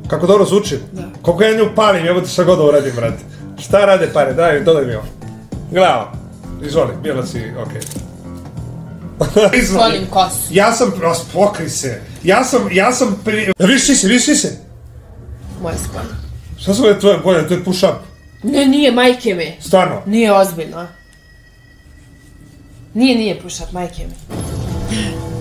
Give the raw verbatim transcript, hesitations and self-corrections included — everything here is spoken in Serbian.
Kako dobro zvučim? Da. Koliko ja nju palim, jebote šta god ovo radim, brate. Šta rade pare? Daj, dodaj mi ovo. Gledaj, izvoli, bijela si, okej. Sklonim kosu. Ja sam, pokri se. Ja sam, ja sam pri... Viš si se, viš si se. Moje sklon. Šta su ove tvoje bolje, to je push up. Ne, nije, majke mi. Stvarno? Nije ozbiljno. Nije, nije push up, majke mi.